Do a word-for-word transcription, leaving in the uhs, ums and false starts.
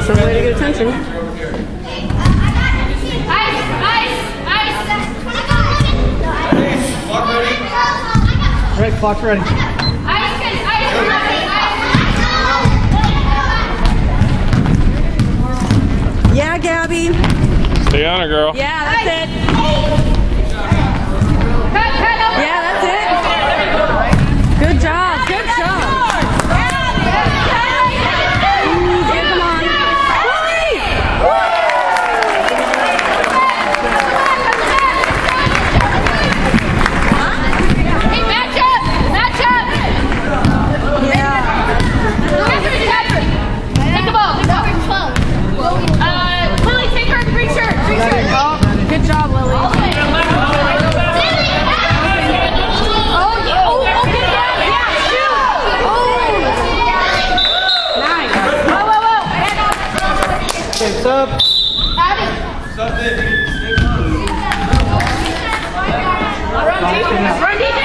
Sure way to get attention. Ice! Ice! Ice! Clock ready? All right, clock's ready. Ice! Ice! Ice! Yeah, Gabby. Stay on her, girl. Yeah, that's it. Cut! Cut! Over! Yeah, that's it. Good job. Good job. Ooh, come on. Hey, match up! Match up! Yeah. Catherine, Catherine! Take the ball! Take the ball! Uh, Lily, take her green shirt! Green shirt! Oh, good job, Lily. All the way! Oh, yeah! Oh, oh, good job! Yeah, shoot! Oh! Nice. Whoa, whoa, whoa! Okay, sub. Abby! Stop it. Run deep! Run deep!